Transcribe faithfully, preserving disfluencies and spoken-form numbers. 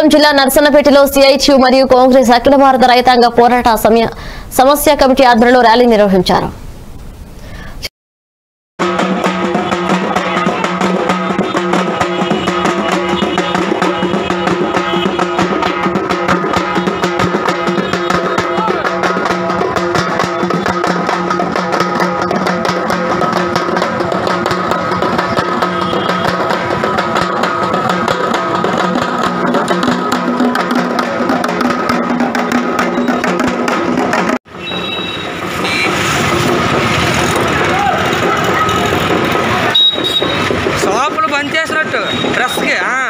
శ్రీకాకుళం జిల్లా నర్సన్నపేటలో సిఐటియు మరియు కాంగ్రెస్ అఖిల భారత రైతాంగ పోరాట సమస్య కమిటీ ఆధ్వర్యంలో ర్యాలీ నిర్వహించారు. డ్రెస్కి ఆ.